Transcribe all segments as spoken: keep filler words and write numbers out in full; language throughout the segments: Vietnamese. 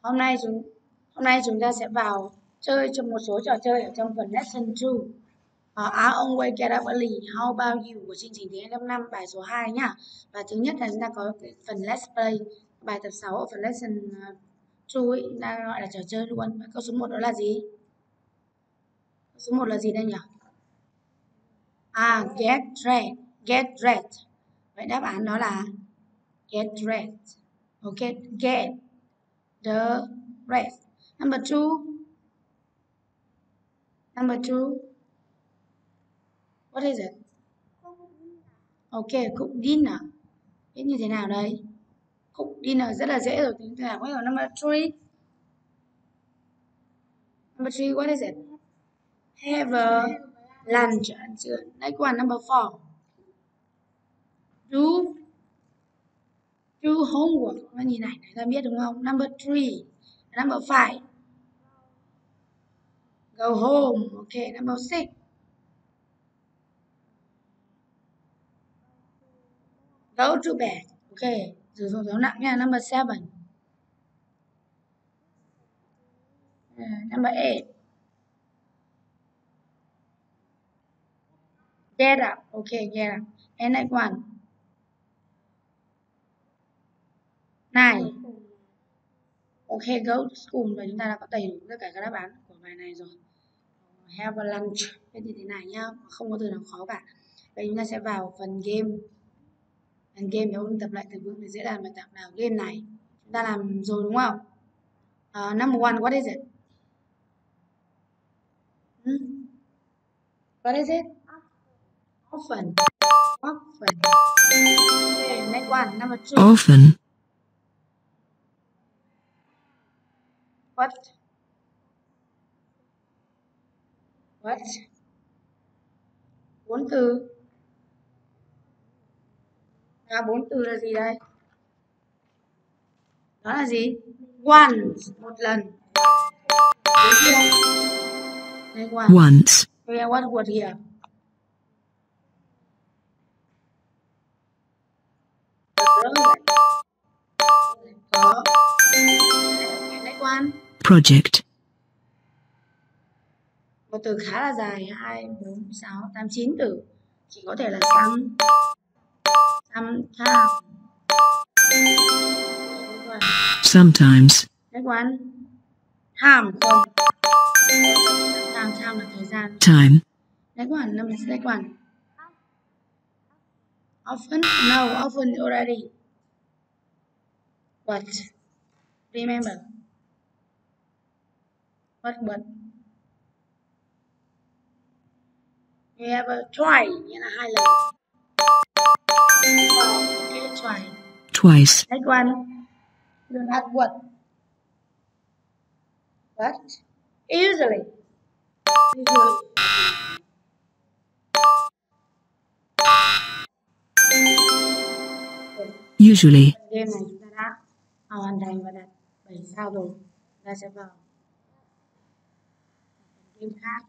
Hôm nay chúng hôm nay chúng ta sẽ vào chơi trong một số trò chơi ở trong phần lesson hai. Uh, I always get up early. How about you của chương trình tiếng Anh lớp năm bài số hai nhá. Và thứ nhất là chúng ta có cái phần let's play, bài tập sáu ở phần lesson hai ấy, chúng ta gọi là trò chơi luôn. Câu số một đó là gì? Câu số một là gì đây nhỉ? À, get ready. Get ready. Vậy đáp án đó là get ready. Ok, get the rest. Number two. Number two. What is it? Ok, cook dinner. Biết như thế nào đây? Cook dinner rất là dễ rồi. Chúng ta bắt đầu number three. Number three, what is it? Have a lunch. Ăn trưa. Next one, number four. Do do homework. Nó nhìn này, này ta biết đúng không? Number three. Number five. Go home. Ok, number six. Go to bed. Ok, sử dụng dấu nặng nha. Number seven. Uh, number eight. Get up. Ok, get up. And next one. Nine. Ok, go to school. Và chúng ta đã có đầy đủ tất cả các đáp án của bài này rồi. Have a lunch. Thế thì thế này nhá, không có từ nào khó cả. Vậy chúng ta sẽ vào phần game. Phần game để ôn tập lại từ vựng thì dễ làm bài tập nào. Game này chúng ta làm rồi đúng không? Uh, number one, what is it? Hmm? What is it? Often. Often. Okay, next one, number two. Often. What? What? Bốn từ. À, bốn từ là gì đây? Đó là gì? Once, một lần. Đúng chưa? Next one. Once. Okay, what word here? Có. Next one. Project. Một từ khá là dài, hai, bốn, sáu, tám, chín từ. Chỉ có thể là some, sometimes. Sometimes. Next one. Time không? Time, time là thời gian. Time. Next one, next one. Often? No, often already. But. Remember. What, but. You have a try, nghĩa là hai lần. Okay, try. Twice. Next one. You don't add what? What? Usually. Usually. Usually. Game này chúng ta đã hoàn thành và đạt bảy sao rồi. Ta sẽ vào game khác.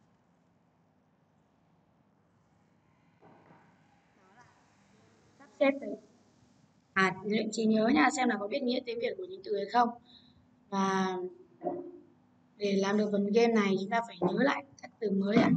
Sắp xếp từ. À, luyện trí nhớ nha, xem là có biết nghĩa tiếng Việt của những từ hay không. Và để làm được phần game này chúng ta phải nhớ lại các từ mới ạ.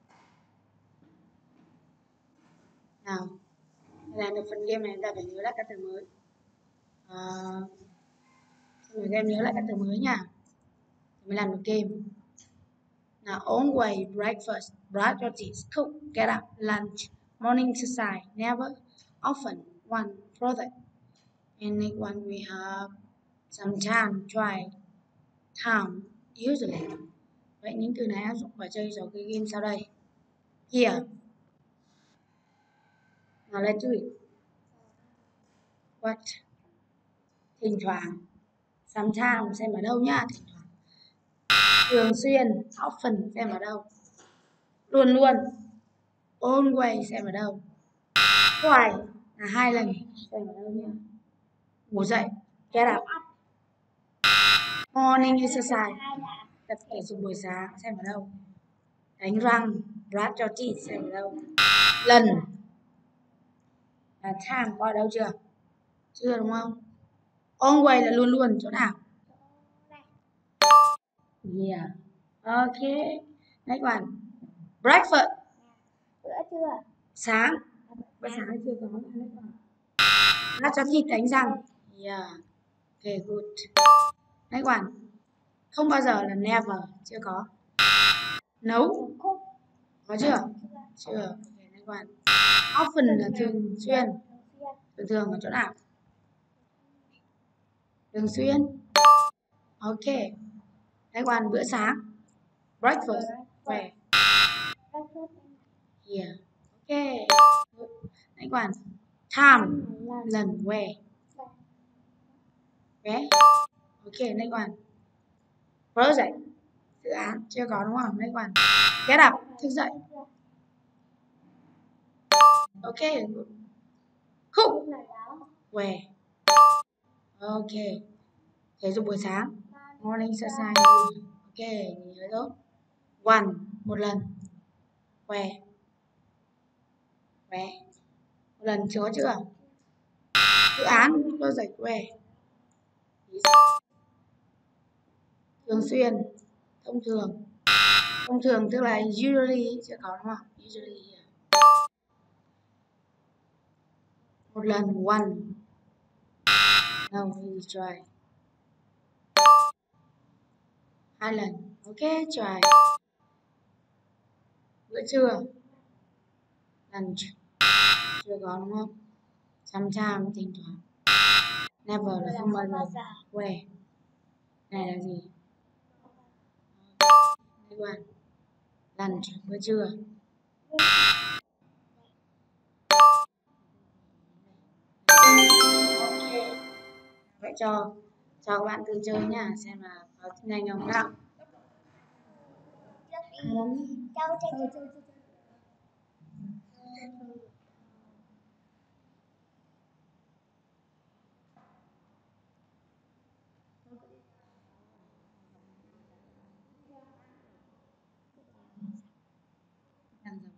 Nào, để làm được phần game này chúng ta phải nhớ lại các từ mới. À, xong rồi game nhớ lại các từ mới nha, mới làm được game. Now, always breakfast, brush your teeth, cook, get up, lunch, morning exercise, never, often, one, product. And next one we have sometimes, try, time, usually. Vậy những từ này áp dụng vào chơi trò cái game sau đây. Here. Now let's do it. What? Thỉnh thoảng. Sometimes xem ở đâu nhá, thỉnh thoảng. Thường xuyên, often xem ở đâu. Luôn luôn. Always xem ở đâu. Twice là hai lần xem ở đâu nhá. Ngủ dậy, get up. Morning exercise, tập thể dục buổi sáng xem ở đâu. Đánh răng, brush your teeth xem ở đâu. Lần là time, coi đâu chưa? Chưa đúng không? Always là luôn luôn, chỗ nào? Yeah. Okay. Next one. Breakfast. Bữa trưa. Sáng. Bữa sáng hay chưa có. Nó cho thịt đánh răng. Yeah. Okay, good. Next one. Không bao giờ là never. Chưa có. Nấu. Có chưa? Chưa. Okay, next one. Often là thường xuyên. Thường thường ở chỗ nào? Thường xuyên. Ok. Next one. Bữa sáng. Breakfast. Where? Here. Okay. Next one. Time. Lần. Where? Where? Okay. Next one. Project. Dự án. Chưa có đúng không? Next one. Get up. Thức dậy. Okay. Cook. Where? Okay. Thể dục buổi sáng. Morning exercise. Okay. Nhớ tốt. One. Một lần. Where? Where? Một lần chưa chưa? Dự án. Project. Where? Thường xuyên. Thông thường. Thông thường tức là usually chưa có đúng không? Usually here. Một lần. One. No, we try. Hai lần. Ok, try. Bữa trưa. Lunch. Chưa có đúng không? Sometimes, thỉnh thoảng. Never là không bao giờ. Where? Này là gì? Next one. Lunch. Bữa trưa. Ok. Vậy cho cho các bạn tự chơi nhá, xem là có nhanh không nào. Cháu chơi chơi chơi. Đang rồi.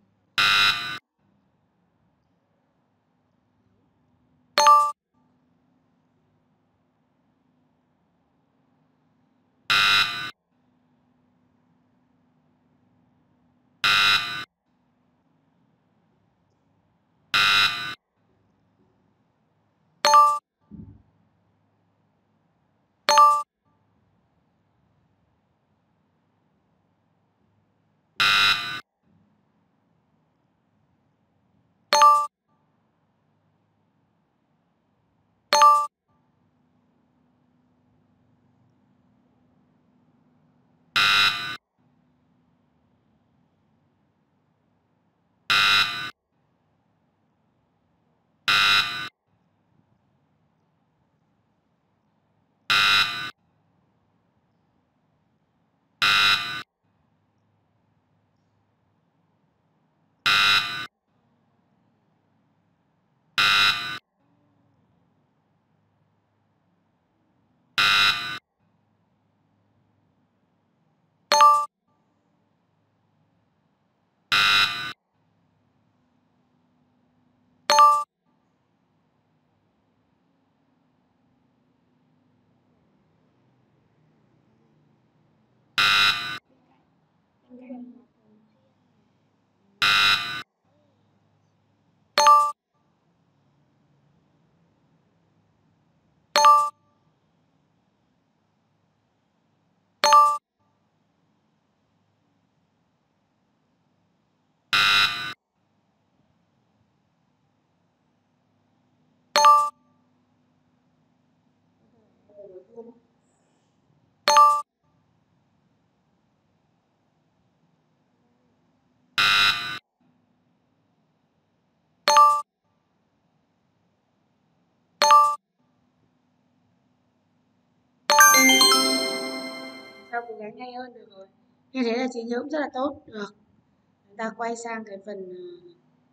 Sao cố gắng nhanh hơn được rồi. Như thế là trí nhớ cũng rất là tốt. Được. Chúng ta quay sang cái phần uh,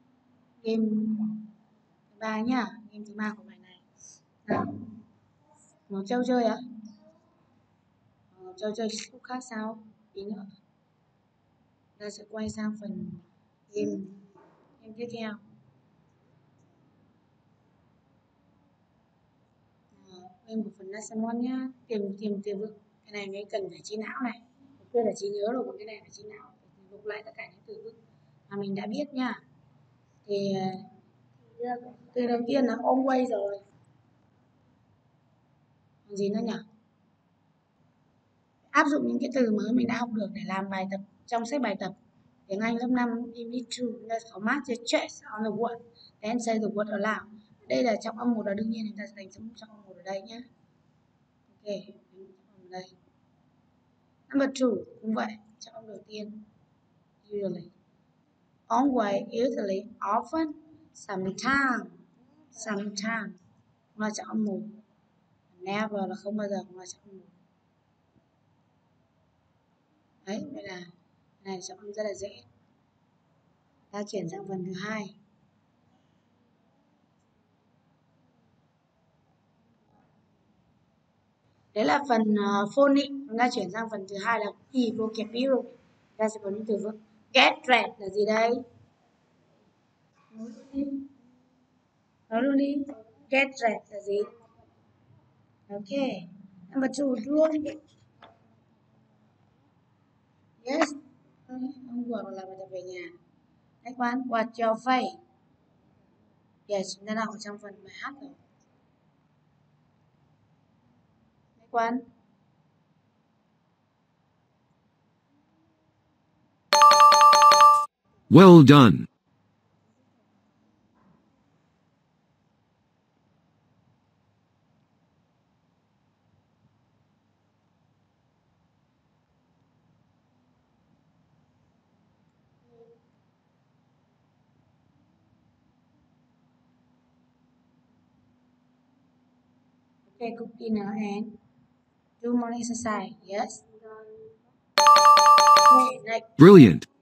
game thứ ba nhá. Game thứ ba của bài này. Nào. Nó trâu chơi á? Ờ, trâu chơi lúc khác sao? Tí nữa. Ta sẽ quay sang phần game, game tiếp theo. Game của phần lesson one nhá. Tìm tìm từ vựng. Cái này mới cần phải trí não này. Đây là trí nhớ rồi, còn cái này là trí não. Lục lại tất cả những từ vựng mà mình đã biết nha. Thì từ đầu tiên là always rồi. Còn gì nữa nhỉ? Áp dụng những cái từ mới mình đã học được để làm bài tập trong sách bài tập tiếng Anh lớp năm. You need to, chúng ta có mark the stress on the word, then say the word aloud. Đây là trọng âm một, là đương nhiên chúng ta sẽ đánh dấu trọng âm một ở đây nhé. Ok, ở đây. Number two cũng vậy, trọng âm đầu tiên. Usually, always, usually, often, sometimes, sometimes cũng là trọng âm một. Never là không bao giờ cũng là trọng âm một. Đấy, đây là này trọng âm rất là dễ. Ta chuyển sang phần thứ hai. Đấy là phần uh, phonics. Chúng ta chuyển sang phần thứ hai là key vocabulary. Ta sẽ có những từ vựng. Get ready là gì đây? Nói luôn đi. Get ready là gì? Ok. Number two, doing. Yes. Hôm vừa còn làm bài tập về nhà. Next one, what's your face? Yes, chúng ta đang ở trong phần bài hát rồi. Next one. Well done. Okay, cook dinner and do morning exercise. Yes. Okay, next. Brilliant.